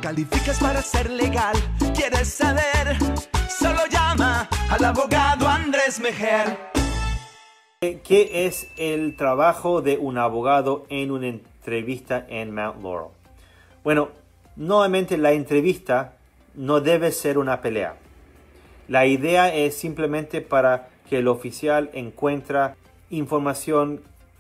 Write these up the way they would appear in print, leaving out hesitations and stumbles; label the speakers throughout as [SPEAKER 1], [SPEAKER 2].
[SPEAKER 1] calificas para ser legal. ¿Quieres saber? Solo llama al abogado Andrés Mejer.
[SPEAKER 2] ¿Qué es el trabajo de un abogado en una entrevista en Mount Laurel? Bueno, nuevamente la entrevista no debe ser una pelea. La idea es simplemente para que el oficial encuentre información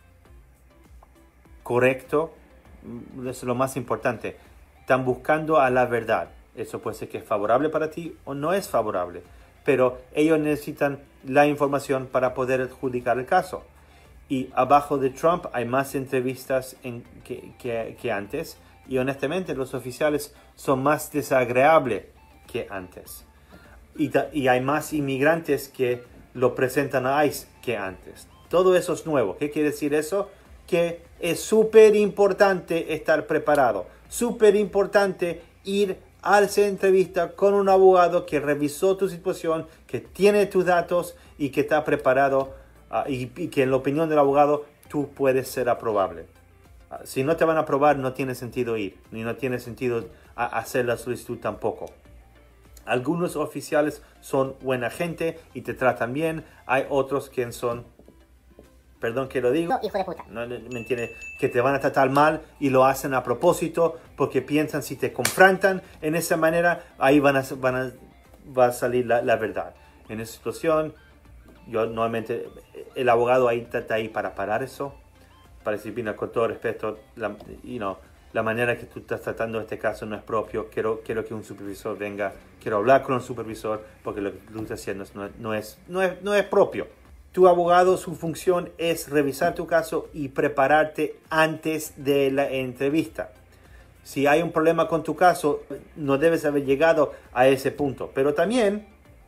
[SPEAKER 2] correcta. Eso es lo más importante. Están buscando a la verdad. Eso puede ser que es favorable para ti o no es favorable. Pero ellos necesitan la información para poder adjudicar el caso. Y abajo de Trump hay más entrevistas que antes. Y honestamente los oficiales son más desagradables que antes. Y hay más inmigrantes que lo presentan a ICE que antes. Todo eso es nuevo. ¿Qué quiere decir eso? Que es súper importante estar preparado. Súper importante ir a esa entrevista con un abogado que revisó tu situación, que tiene tus datos y que está preparado y que en la opinión del abogado tú puedes ser aprobable. Si no te van a aprobar, no tiene sentido ir, ni no tiene sentido hacer la solicitud tampoco. Algunos oficiales son buena gente y te tratan bien. Hay otros que son, perdón que lo digo,
[SPEAKER 3] no, hijo de puta.
[SPEAKER 2] No, ¿me entiendes? Que te van a tratar mal y lo hacen a propósito porque piensan si te confrontan en esa manera, ahí va a salir la verdad. En esa situación, yo normalmente, el abogado ahí está ahí para parar eso, para decir, mira, con todo respeto, la manera que tú estás tratando este caso no es propio. Quiero que un supervisor venga. Quiero hablar con un supervisor porque lo que tú estás haciendo no es propio. Tu abogado, su función es revisar tu caso y prepararte antes de la entrevista. Si hay un problema con tu caso, no debes haber llegado a ese punto. Pero también,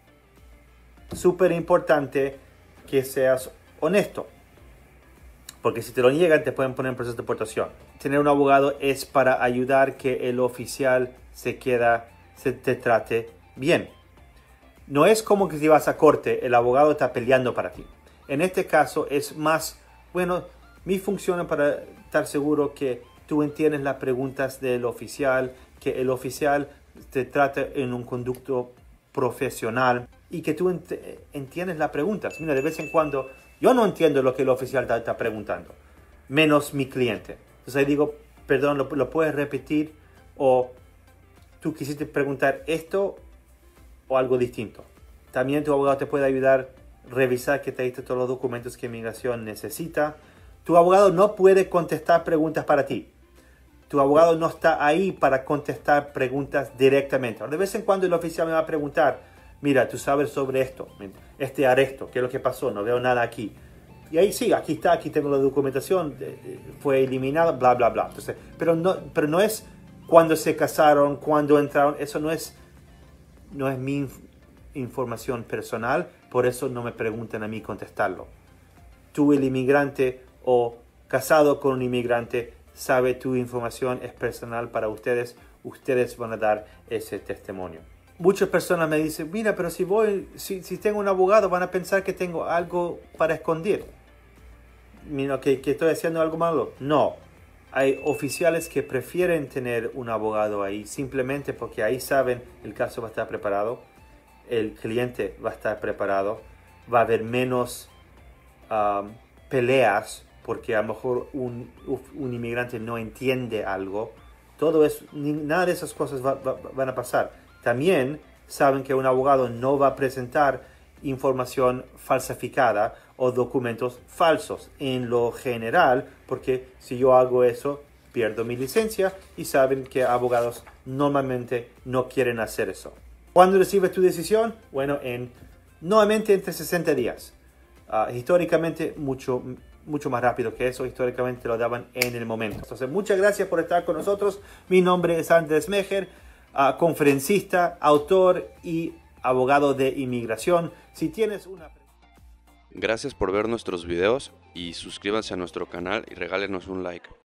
[SPEAKER 2] súper importante que seas honesto. Porque si te lo niegan, te pueden poner en proceso de deportación. Tener un abogado es para ayudar que el oficial te trate bien. No es como que si vas a corte, el abogado está peleando para ti. En este caso es más, bueno, mi función es para estar seguro que tú entiendes las preguntas del oficial, que el oficial te trate en un conducto profesional y que tú entiendes las preguntas. Mira, de vez en cuando yo no entiendo lo que el oficial está preguntando, menos mi cliente. Entonces ahí digo, perdón, ¿lo puedes repetir? O tú quisiste preguntar esto o algo distinto. También tu abogado te puede ayudar a revisar que te diste todos los documentos que inmigración necesita. Tu abogado no puede contestar preguntas para ti. Tu abogado no está ahí para contestar preguntas directamente. De vez en cuando el oficial me va a preguntar, mira, tú sabes sobre esto, este arresto, ¿qué es lo que pasó? No veo nada aquí. Y ahí sí, aquí está, aquí tengo la documentación, fue eliminada, bla, bla, bla. Entonces, pero no es cuando se casaron, cuando entraron, eso no es mi información personal, por eso no me preguntan a mí contestarlo. Tú, el inmigrante o casado con un inmigrante, sabe tu información es personal para ustedes, ustedes van a dar ese testimonio. Muchas personas me dicen, mira, pero si tengo un abogado van a pensar que tengo algo para esconder. Mira, que estoy haciendo algo malo. No, hay oficiales que prefieren tener un abogado ahí simplemente porque ahí saben el caso va a estar preparado, el cliente va a estar preparado, va a haber menos peleas porque a lo mejor un inmigrante no entiende algo. Nada de esas cosas van a pasar. También saben que un abogado no va a presentar información falsificada o documentos falsos en lo general, porque si yo hago eso, pierdo mi licencia y saben que abogados normalmente no quieren hacer eso. ¿Cuándo recibes tu decisión? Bueno, nuevamente entre 60 días. Históricamente mucho más rápido que eso. Históricamente lo daban en el momento. Entonces, muchas gracias por estar con nosotros. Mi nombre es Andrés Mejer, conferencista, autor y abogado de inmigración. Si tienes una...
[SPEAKER 4] Gracias por ver nuestros videos y suscríbanse a nuestro canal y regálenos un like.